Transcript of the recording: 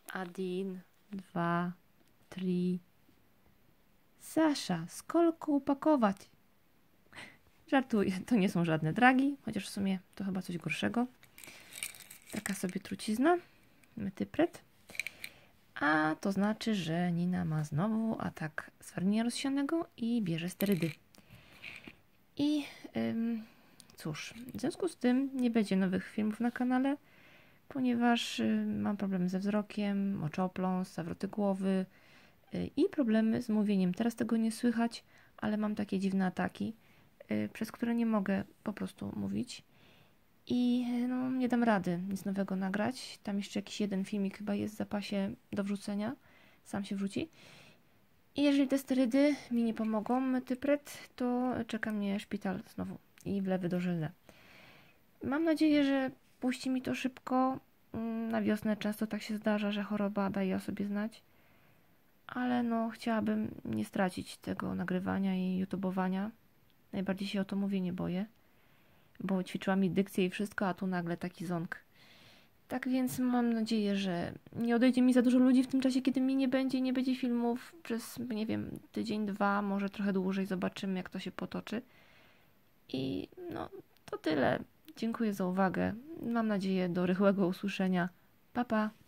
Один, два, три. Sasza, skolko upakować? Żartuję, to nie są żadne dragi, chociaż w sumie to chyba coś gorszego. Taka sobie trucizna, metypret. A to znaczy, że Nina ma znowu atak swarnienia rozsianego i bierze sterydy. I cóż, w związku z tym nie będzie nowych filmów na kanale, ponieważ mam problemy ze wzrokiem, oczopląs, zawroty głowy i problemy z mówieniem. Teraz tego nie słychać, ale mam takie dziwne ataki, przez które nie mogę po prostu mówić. I no, nie dam rady nic nowego nagrać. Tam jeszcze jakiś jeden filmik chyba jest w zapasie do wrzucenia. Sam się wrzuci. I jeżeli te sterydy mi nie pomogą, metypret, to czeka mnie szpital znowu i wlewy dożylne. Mam nadzieję, że puści mi to szybko. Na wiosnę często tak się zdarza, że choroba daje o sobie znać. Ale no, chciałabym nie stracić tego nagrywania i youtubowania. Najbardziej się o to mówienie boję, bo ćwiczyłam mi dykcję i wszystko, a tu nagle taki ząg. Tak więc mam nadzieję, że nie odejdzie mi za dużo ludzi w tym czasie, kiedy mi nie będzie filmów przez, nie wiem, tydzień, dwa, może trochę dłużej. Zobaczymy, jak to się potoczy. I no, to tyle. Dziękuję za uwagę. Mam nadzieję do rychłego usłyszenia. Pa, pa!